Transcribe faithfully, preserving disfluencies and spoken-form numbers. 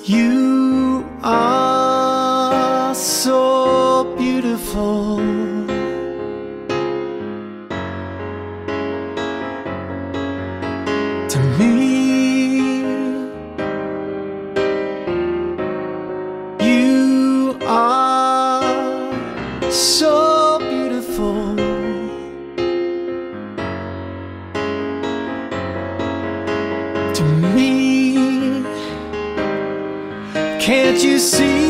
You are so beautiful. To me, you are so beautiful. To me, can't you see?